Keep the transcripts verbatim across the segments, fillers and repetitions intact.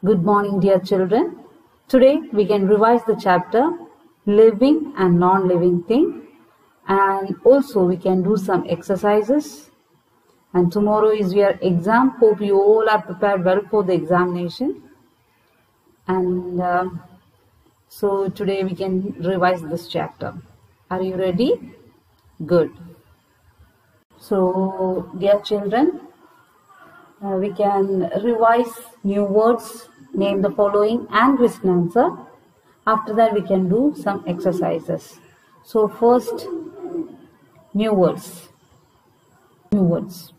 Good morning, dear children. Today we can revise the chapter living and non-living thing, and also we can do some exercises. And tomorrow is your exam. Hope you all are prepared well for the examination. And uh, so today we can revise this chapter. Are you ready? Good. So, dear children, uh, we can revise new words, name the following and question answer. After that we can do some exercises. So first, new words. New words.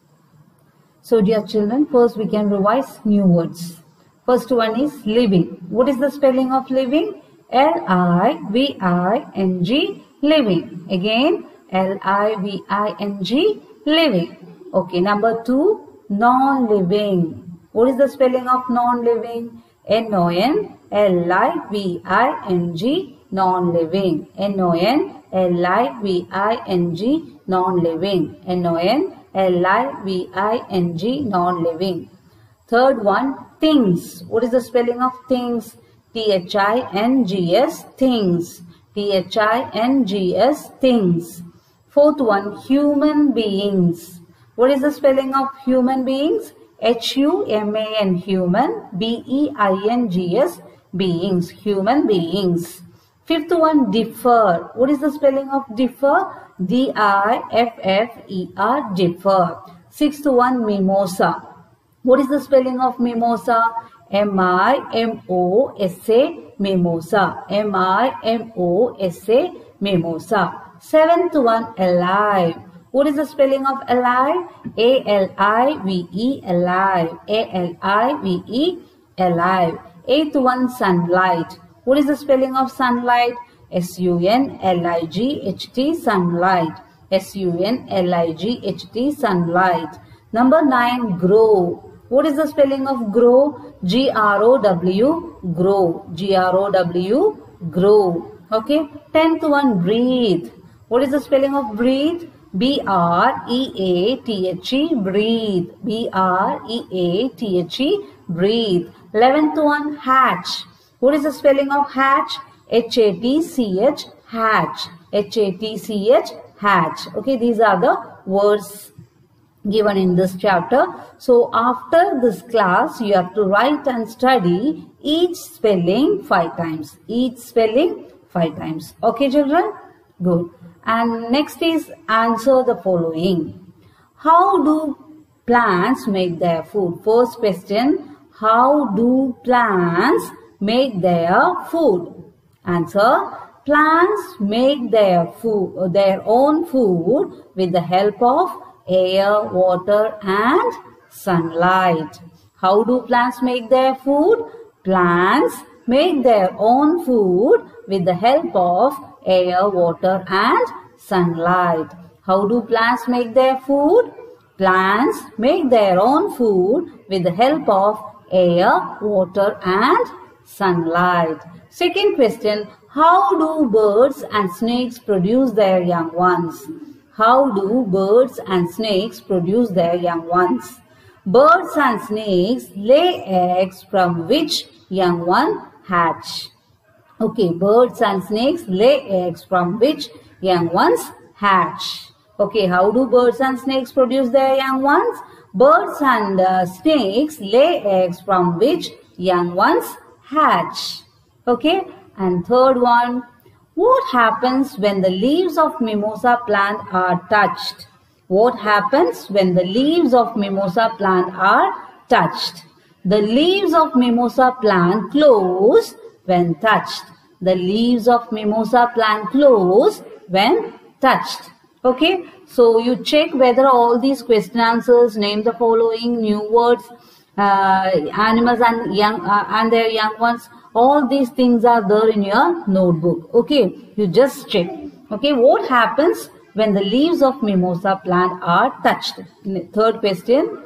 So dear children, first we can revise new words. First one is living. What is the spelling of living? L I V I N G, living. Again, L I V I N G, living. Okay, number two, non-living. What is the spelling of non-living? N O N L I V I N G, non-living. N O N L I V I N G, non-living. N O N L I V I N G, non-living. Third one, things. What is the spelling of things? T H I N G S, things. T H I N G S, things. Fourth one, human beings. What is the spelling of human beings? H U M A N, human. B E I N G S, beings, human beings. Fifth one, differ. What is the spelling of differ? D I F F E R, differ. Sixth one, mimosa. What is the spelling of mimosa? M I M O S A, mimosa. M I M O S A, mimosa. Seventh one, alive. What is the spelling of alive? A L I V E, alive. A L I V E, alive. Eighth one, sunlight. What is the spelling of sunlight? S U N L I G H T, sunlight. S U N L I G H T, sunlight. Number nine, grow. What is the spelling of grow? G R O W, grow. G R O W, grow. Okay. Tenth one, breathe. What is the spelling of breathe? B R E A T H E, breathe. B R E A T H E, breathe. Eleventh one, hatch. What is the spelling of hatch? H A T C H, hatch. H A T C H, hatch. Okay, these are the words given in this chapter. So after this class, you have to write and study each spelling five times. Each spelling five times. Okay, children? Good. And next is answer the following. How do plants make their food? First question, how do plants make their food? Answer, plants make their food, their own food with the help of air, water and sunlight. How do plants make their food? Plants make their own food with the help of air, water and sunlight. How do plants make their food? Plants make their own food with the help of air, water and sunlight. Second question, how do birds and snakes produce their young ones? How do birds and snakes produce their young ones? Birds and snakes lay eggs from which young one hatch. Okay, birds and snakes lay eggs from which young ones hatch. Okay, how do birds and snakes produce their young ones? Birds and uh, snakes lay eggs from which young ones hatch. Okay, and third one, what happens when the leaves of mimosa plant are touched? What happens when the leaves of mimosa plant are touched? The leaves of mimosa plant close when touched. The leaves of mimosa plant close when touched. Okay, so you check whether all these question answers, name the following, new words, uh, animals and young uh, and their young ones, all these things are there in your notebook. Okay, you just check. Okay, what happens when the leaves of mimosa plant are touched? Third question.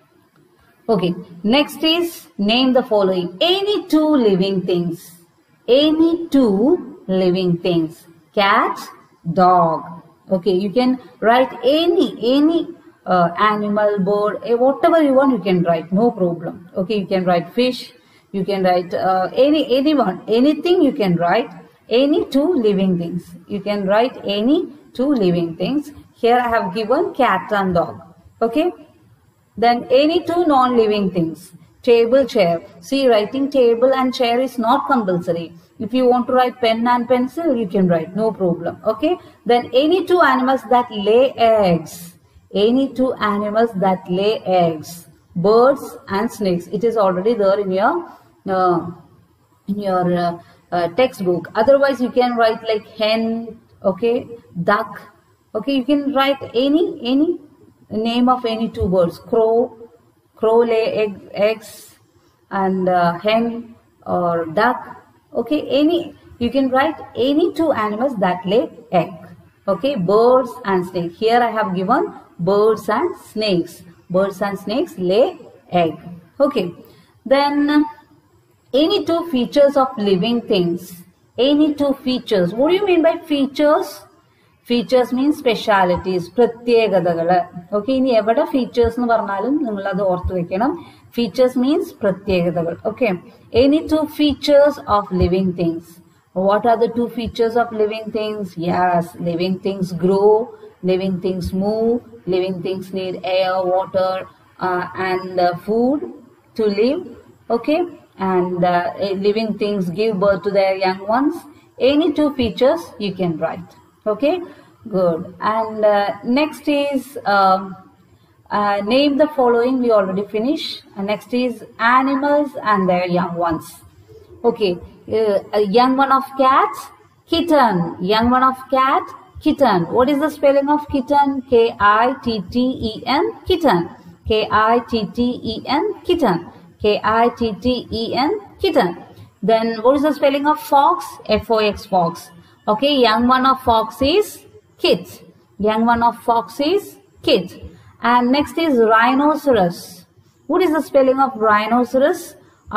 Okay, next is name the following. Any two living things. Any two living things. Cat, dog. Okay, you can write any, any uh, animal, bird, eh, whatever you want you can write, no problem. Okay, you can write fish, You can write uh, any anyone, anything you can write. Any two living things. You can write any two living things. Here I have given cat and dog. Okay. Then any two non-living things. Table, chair. See, writing table and chair is not compulsory. If you want to write pen and pencil, you can write, no problem. Okay. Then any two animals that lay eggs. Any two animals that lay eggs. Birds and snakes. It is already there in your uh, in your uh, uh, textbook. Otherwise, you can write like hen, okay, duck. Okay, you can write any any name of any two birds. Crow, crow lay egg, eggs, and uh, hen or duck. Okay, any you can write any two animals that lay egg. Okay, birds and snakes. Here I have given birds and snakes. Birds and snakes lay egg. Okay, then any two features of living things. Any two features. What do you mean by features? Features means specialities. Pratyekadagal. Okay, in evada features nu parnalum ningal adu orthu vekkanam. Features means pratyekadagal. Okay, any two features of living things. What are the two features of living things? Yes, living things grow, living things move, living things need air, water, uh, and uh, food to live. Okay, and uh, living things give birth to their young ones. Any two features you can write. Okay, good. And uh, next is um, uh, name the following. We already finished. And next is animals and their young ones. Okay, uh, a young one of cat, kitten. Young one of cat, kitten. What is the spelling of kitten? K I T T E N, kitten. K I T T E N, kitten. K I T T E N, kitten. Then what is the spelling of fox? F O X, fox. Okay, young one of fox is kit. Young one of fox is kit. And next is rhinoceros. What is the spelling of rhinoceros?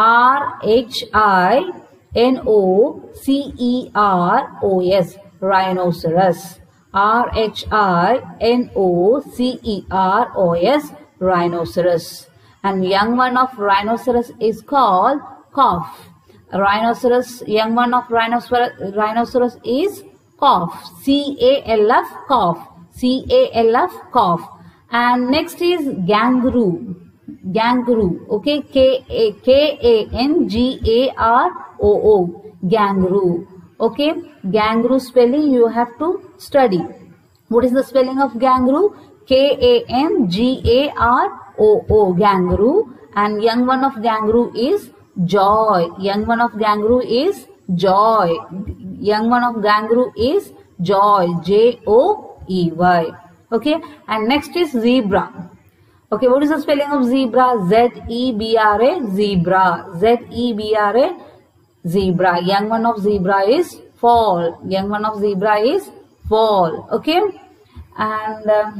R H I N O C E R O S. Rhinoceros. R H I N O C E R O S. Rhinoceros. And young one of rhinoceros is called calf. Rhinoceros, young one of rhinoceros, rhinoceros is calf. C A L F, calf. C A L F, calf. And next is kangaroo. Kangaroo. Okay, K A K A N G A R O O. Kangaroo. Okay, kangaroo spelling you have to study. What is the spelling of kangaroo? K A N G A R O O. Kangaroo. And young one of kangaroo is joy. Young one of kangaroo is joy. Young one of kangaroo is joy. J O E Y. Okay, and next is zebra. Okay, what is the spelling of zebra? Z E B R A, zebra. Z E B R A, zebra. Young one of zebra is fall. Young one of zebra is fall. Okay, and uh,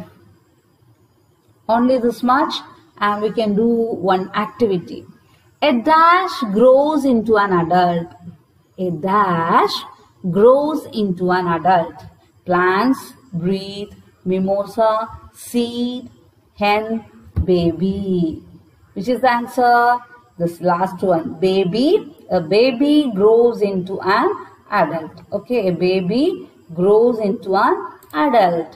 only this much, and we can do one activity. A dash grows into an adult. A dash grows into an adult. Plants, breathe, mimosa, seed, hen, baby. Which is the answer? This last one. Baby. A baby grows into an adult. Okay, a baby grows into an adult.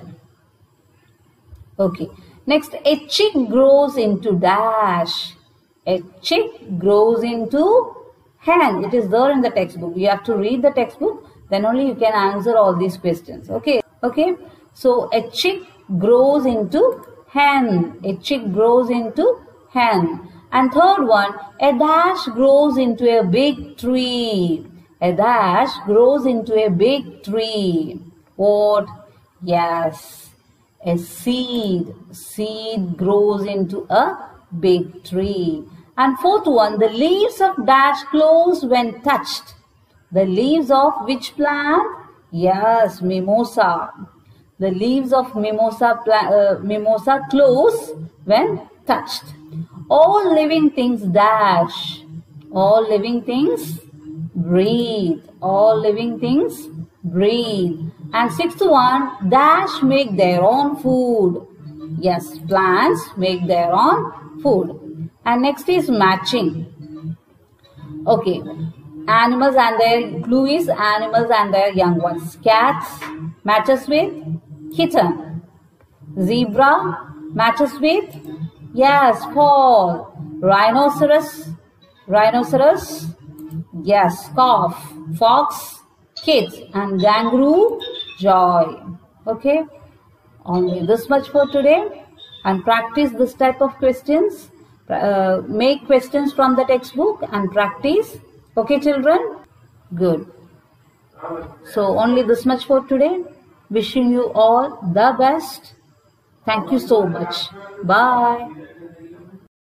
Okay. Next, a chick grows into dash. A chick grows into hen. It is there in the textbook. You have to read the textbook. Then only you can answer all these questions. Okay. Okay. So, a chick grows into hen. A chick grows into hen. And third one, a dash grows into a big tree. A dash grows into a big tree. What? Yes. A seed. Seed grows into a big tree. And fourth one, the leaves of dash close when touched. The leaves of which plant? Yes, mimosa. The leaves of mimosa, uh, mimosa close when touched. All living things dash. All living things breathe. All living things breathe. And sixth one, dash make their own food. Yes, plants make their own food. And next is matching. Okay. Animals and their clue is animals and their young ones. Cats matches with kitten. Zebra matches with, yes, fall. Rhinoceros, rhinoceros, yes, calf. Fox, kid. And kangaroo, joy. Okay. Only this much for today. And practice this type of questions. Uh, make questions from the textbook and practice. Okay, children? Good. So only this much for today. Wishing you all the best. Thank you so much. Bye.